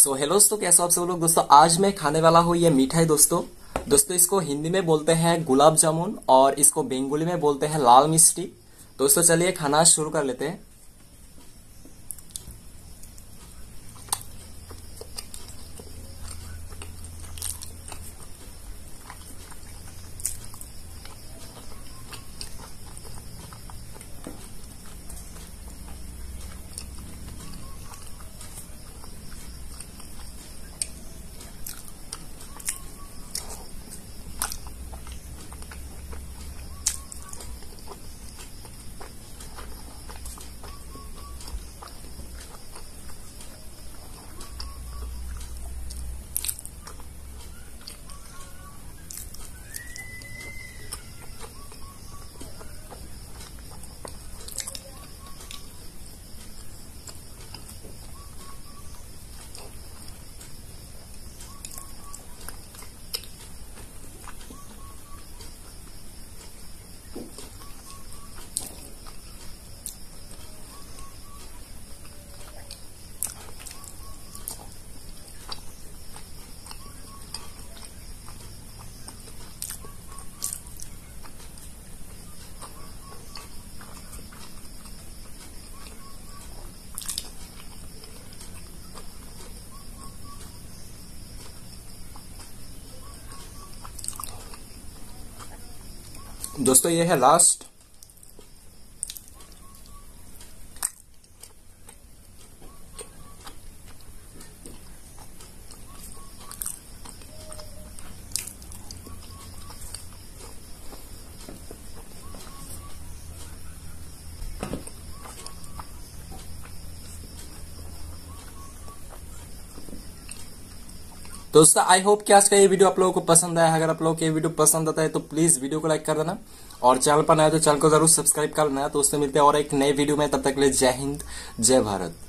So hello दोस्तों, कैसे हो आप सब लोग। दोस्तों आज मैं खाने वाला हूँ ये मिठाई। दोस्तों इसको हिंदी में बोलते हैं गुलाब जामुन और इसको बंगाली में बोलते हैं लाल मिष्टी। दोस्तों चलिए खाना शुरू कर लेते हैं। दोस्तों ये है लास्ट। दोस्तों आई होप कि आज का ये वीडियो आप लोगों को पसंद आया। अगर आप लोगों को ये वीडियो पसंद आता है तो प्लीज वीडियो को लाइक कर देना और चैनल पर नया तो चैनल को जरूर सब्सक्राइब कर लेना। तो उससे मिलते हैं और एक नए वीडियो में, तब तक के लिए जय हिंद जय भारत।